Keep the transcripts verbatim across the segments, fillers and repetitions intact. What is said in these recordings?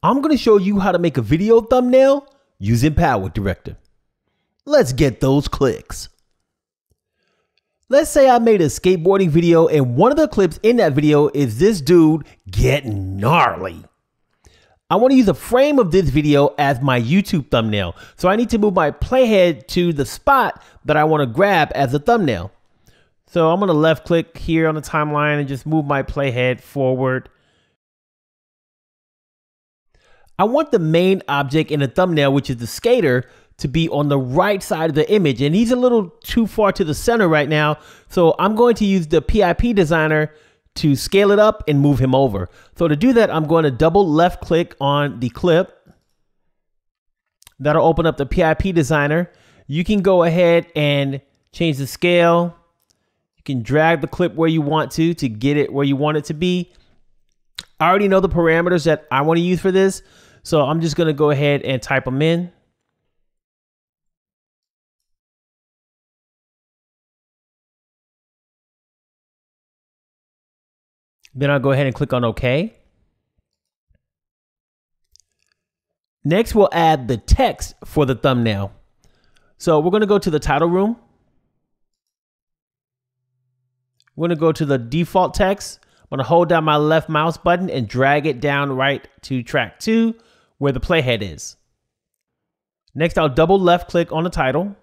I'm going to show you how to make a video thumbnail using PowerDirector. Let's get those clicks. Let's say I made a skateboarding video and one of the clips in that video is this dude getting gnarly. I want to use a frame of this video as my YouTube thumbnail. So I need to move my playhead to the spot that I want to grab as a thumbnail. So I'm going to left click here on the timeline and just move my playhead forward. I want the main object in the thumbnail, which is the skater, to be on the right side of the image. And he's a little too far to the center right now. So I'm going to use the P I P designer to scale it up and move him over. So to do that, I'm going to double left click on the clip. That'll open up the P I P designer. You can go ahead and change the scale. You can drag the clip where you want to, to get it where you want it to be. I already know the parameters that I want to use for this. So I'm just going to go ahead and type them in. Then I'll go ahead and click on OK. Next, we'll add the text for the thumbnail. So we're going to go to the title room. We're going to go to the default text. I'm going to hold down my left mouse button and drag it down right to track two, where the playhead is. Next, I'll double left click on the title.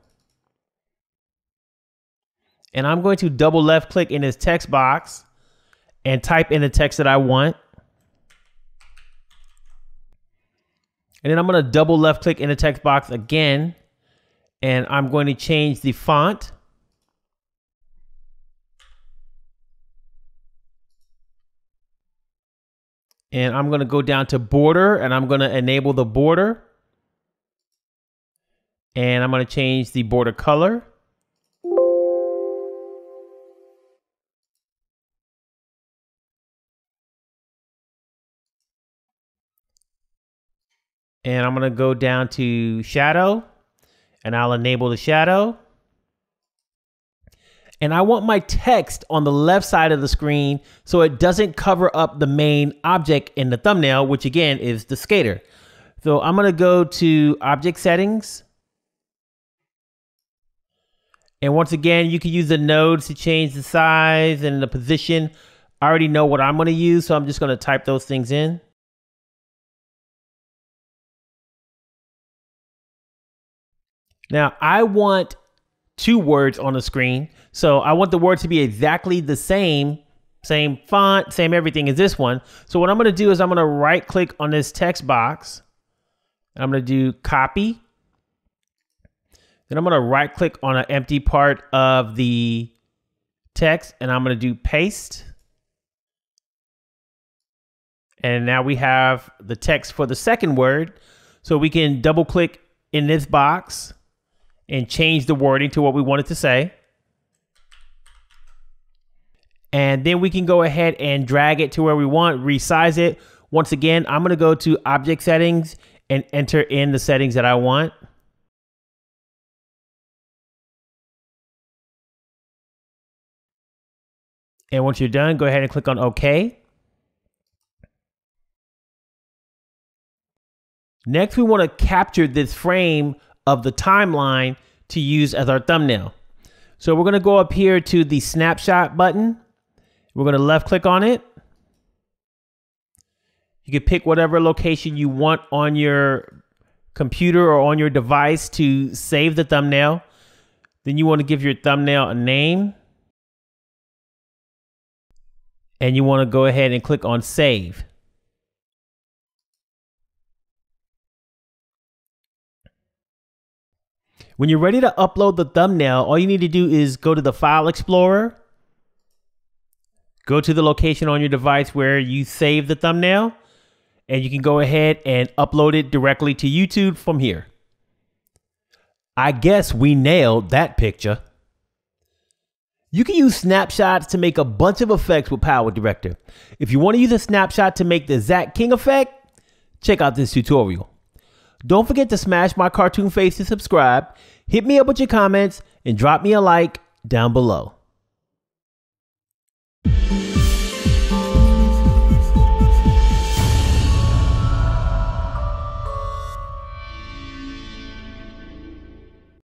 And I'm going to double left click in this text box and type in the text that I want. And then I'm going to double left click in the text box again. And I'm going to change the font. And I'm going to go down to border and I'm going to enable the border. And I'm going to change the border color. And I'm going to go down to shadow and I'll enable the shadow. And I want my text on the left side of the screen so it doesn't cover up the main object in the thumbnail, which again is the skater. So I'm going to go to object settings. And once again, you can use the nodes to change the size and the position. I already know what I'm going to use, so I'm just going to type those things in. Now I want two words on the screen. So I want the word to be exactly the same, same font, same everything as this one. So what I'm going to do is I'm going to right click on this text box. I'm going to do copy. Then I'm going to right click on an empty part of the text and I'm going to do paste. And now we have the text for the second word. So we can double click in this box and change the wording to what we want it to say. And then we can go ahead and drag it to where we want, resize it. Once again, I'm going to go to object settings and enter in the settings that I want. And once you're done, go ahead and click on OK. Next, we want to capture this frame of the timeline to use as our thumbnail. So we're going to go up here to the Snapshot button. We're going to left click on it. You can pick whatever location you want on your computer or on your device to save the thumbnail. Then you want to give your thumbnail a name. And you want to go ahead and click on save. When you're ready to upload the thumbnail, all you need to do is go to the File Explorer, go to the location on your device where you save the thumbnail, and you can go ahead and upload it directly to YouTube from here. I guess we nailed that picture. You can use snapshots to make a bunch of effects with PowerDirector. If you want to use a snapshot to make the Zach King effect, check out this tutorial. Don't forget to smash my cartoon face to subscribe, hit me up with your comments, and drop me a like down below.